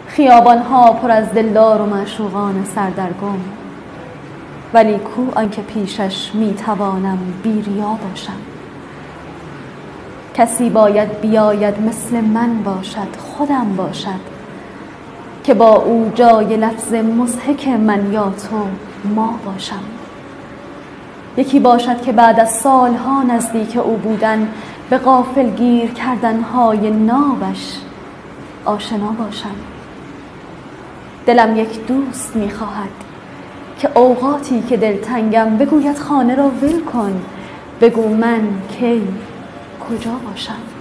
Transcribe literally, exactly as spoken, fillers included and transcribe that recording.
خیابانها پر از دلدار و معشوقان سردرگم، ولی کو آنکه پیشش میتوانم بی ریا باشم. کسی باید بیاید مثل من باشد، خودم باشد، که با او جای لفظ مضحک من یا تو ما باشم. یکی باشد که بعد از سالها نزدیک او بودن به غافلگیر کردنهای نابش آشنا باشم. دلم یک دوست میخواهد که اوقاتی که دلتنگم بگوید خانه را ول کن، بگو من کی کجا باشم.